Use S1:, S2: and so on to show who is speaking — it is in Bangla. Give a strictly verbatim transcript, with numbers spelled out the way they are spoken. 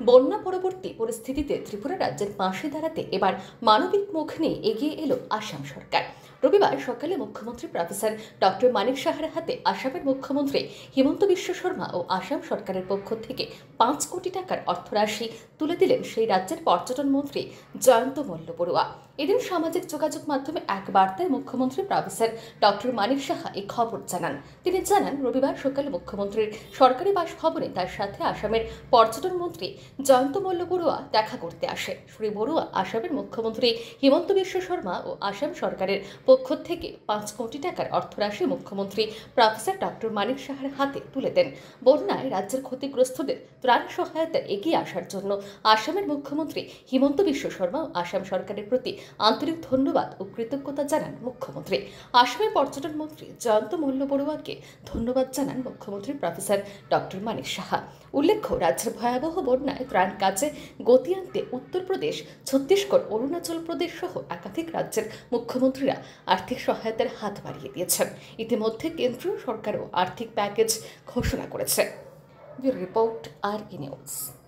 S1: বন্যা পরবর্তী পরিস্থিতিতে ত্রিপুরা রাজ্যের পাশে দাঁড়াতে এবার মানবিক মুখ নিয়ে এগিয়ে এলো আসাম সরকার। রবিবার সকালে মুখ্যমন্ত্রী প্রফেসর ডক্টর মানিক সাহার হাতে আসামের মুখ্যমন্ত্রী হিমন্ত বিশ্ব শর্মা ও আসাম সরকারের পক্ষ থেকে পাঁচ কোটি টাকার অর্থরাশি তুলে দিলেন সেই রাজ্যের পর্যটন মন্ত্রী জয়ন্ত মল্ল বড়ুয়া। এদিন সামাজিক যোগাযোগ মাধ্যমে এক বার্তায় মুখ্যমন্ত্রী প্রফেসর ডক্টর মানিক সাহা এই খবর জানান। তিনি জানান, রবিবার সকালে মুখ্যমন্ত্রীর সরকারি বাসভবনে তার সাথে আসামের পর্যটন মন্ত্রী জয়ন্ত মল্ল বড়ুয়া দেখা করতে আসে। শ্রী বড়ুয়া আসামের মুখ্যমন্ত্রী হিমন্ত বিশ্ব শর্মা ও আসাম সরকারের পক্ষ থেকে পাঁচ কোটি টাকার অর্থরাশি মুখ্যমন্ত্রী প্রফেসর ডক্টর মানিক সাহার হাতে তুলে দেন। বন্যায় রাজ্যের ক্ষতিগ্রস্তদের ত্রাণ সহায়তা এগিয়ে আসার জন্য আসামের মুখ্যমন্ত্রী হিমন্ত বিশ্ব শর্মা ও আসাম সরকারের প্রতি আন্তরিক ধন্যবাদ ও কৃতজ্ঞতা জানান মুখ্যমন্ত্রী। আসামের পর্যটন মন্ত্রী জয়ন্ত মল্ল বড়ুয়াকে ধন্যবাদ জানান মুখ্যমন্ত্রী প্রফেসর ডক্টর মানিক সাহা। উল্লেখ্য, রাজ্যের ভয়াবহ বন্যায় ত্রাণ কাজে গতি আনতে উত্তরপ্রদেশ, ছত্তিশগড়, অরুণাচল প্রদেশ সহ একাধিক রাজ্যের মুখ্যমন্ত্রীরা আর্থিক সহায়তার হাত বাড়িয়ে দিয়েছেন। ইতিমধ্যে কেন্দ্রীয় সরকারও আর্থিক প্যাকেজ ঘোষণা করেছে। রিপোর্ট আর ই নিউজ।